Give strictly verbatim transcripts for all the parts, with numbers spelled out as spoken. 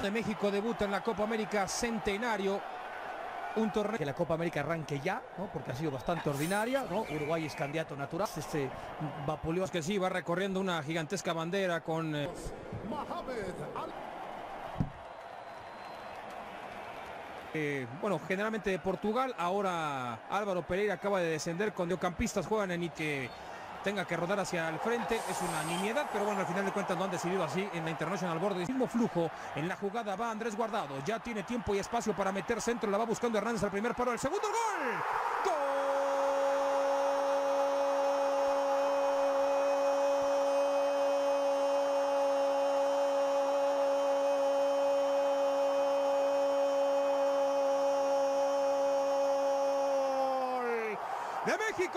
de México debuta en la Copa América Centenario. Un torneo que la Copa América arranque ya, ¿no? Porque ha sido bastante ordinaria, ¿no? Uruguay es candidato natural. Este Vapuleó que sí va recorriendo una gigantesca bandera con eh... Eh, bueno, generalmente de Portugal. Ahora Álvaro Pereira acaba de descender con mediocampistas, juegan en y que tenga que rodar hacia el frente, es una nimiedad, pero bueno, al final de cuentas no han decidido así en la International Board. El mismo flujo en la jugada va Andrés Guardado, ya tiene tiempo y espacio para meter centro, la va buscando Hernández al primer paro, el segundo gol. ¡Gol! De México.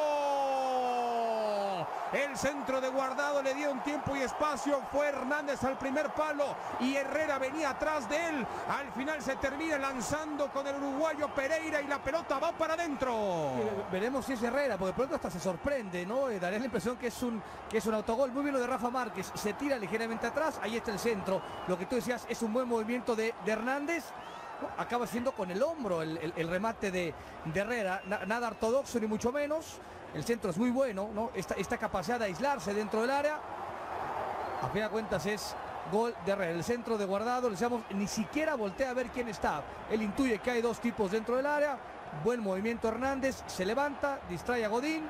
El centro de Guardado le dieron tiempo y espacio, fue Hernández al primer palo y Herrera venía atrás de él. Al final se termina lanzando con el uruguayo Pereira y la pelota va para adentro. Veremos si es Herrera, porque pronto hasta se sorprende, ¿no? Eh, daría la impresión que es un que es un autogol. Muy bien lo de Rafa Márquez, se tira ligeramente atrás, ahí está el centro. Lo que tú decías es un buen movimiento de, de Hernández. Acaba siendo con el hombro el, el, el remate de, de Herrera, Na, nada ortodoxo ni mucho menos. El centro es muy bueno, ¿no? Esta, esta capacidad de aislarse dentro del área. A fin de cuentas es gol de Herrera. El centro de Guardado, le decíamos, ni siquiera voltea a ver quién está. Él intuye que hay dos tipos dentro del área. Buen movimiento Hernández, se levanta, distrae a Godín.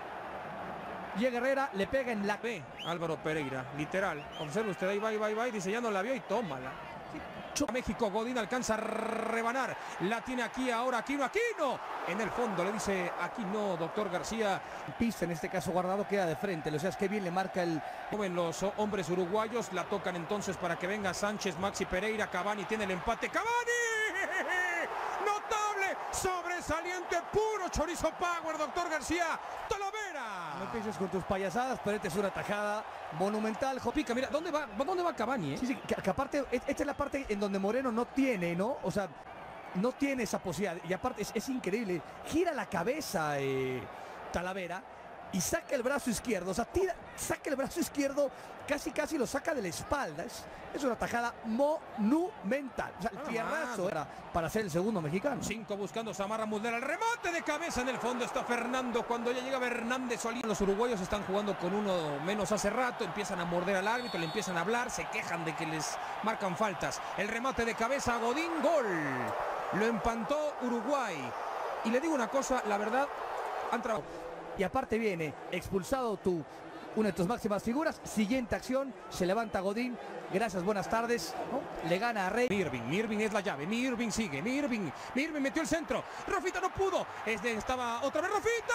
Llega Herrera, le pega en la... Ve Álvaro Pereira, literal. Observe usted, ahí va, ahí va, ahí va, dice ya no la vio y tómala. México, Godín alcanza a rebanar, la tiene aquí ahora Aquino, Aquino, en el fondo le dice Aquino, doctor García. Pista, en este caso Guardado queda de frente, o sea, es que bien le marca el... Joven los hombres uruguayos, la tocan entonces para que venga Sánchez, Maxi Pereira, Cavani tiene el empate, ¡Cavani! Notable, sobresaliente, puro chorizo power, doctor García, Talavera. No pienses con tus payasadas, pero esta es una tajada monumental. Pica, mira, ¿dónde va, ¿dónde va Cavani? Eh? Sí, sí, que, que aparte, esta es la parte en donde Moreno no tiene, ¿no? O sea, no tiene esa posibilidad. Y aparte es, es increíble. Gira la cabeza eh, Talavera y saca el brazo izquierdo. O sea, tira, saca el brazo izquierdo, casi casi lo saca de la espalda. Es, es una tajada monumental. O sea, el tierrazo era para ser el segundo mexicano. Cinco buscando Samarra Muslera. El remate de cabeza en el fondo está Fernando. Cuando ya llega Hernández Solís. Los uruguayos están jugando con uno menos hace rato. Empiezan a morder al árbitro, le empiezan a hablar. Se quejan de que les marcan faltas. El remate de cabeza a Godín. Gol. Lo empantó Uruguay. Y le digo una cosa, la verdad, han trabajado. Y aparte viene expulsado tú, una de tus máximas figuras. Siguiente acción, se levanta Godín. Gracias, buenas tardes. ¿No? Le gana a Rey. Mirving, Mirving es la llave. Mirving sigue, Mirving. Mirving metió el centro. Rafita no pudo. Este estaba otra vez Rafita.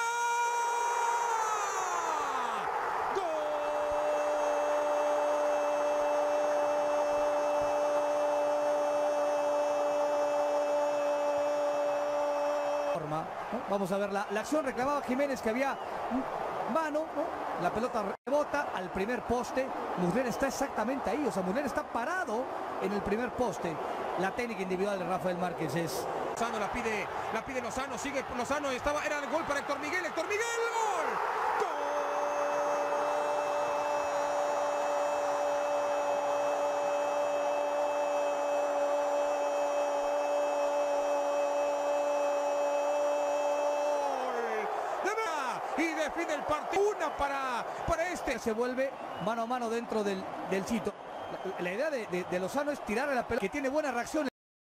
¿no? Vamos a ver la, la acción. Reclamaba Jiménez que había mano, ¿no? La pelota rebota al primer poste. Muslera está exactamente ahí, o sea, Muslera está parado en el primer poste. La técnica individual de Rafael Márquez es... Lozano la pide, la pide Lozano, sigue Lozano, estaba, era el gol para Héctor Miguel, Héctor Miguel, gol. Y define el partido, una para, para este. Se vuelve mano a mano dentro del, del sitio. La, la idea de, de, de Lozano es tirar a la pelota, que tiene buena reacción.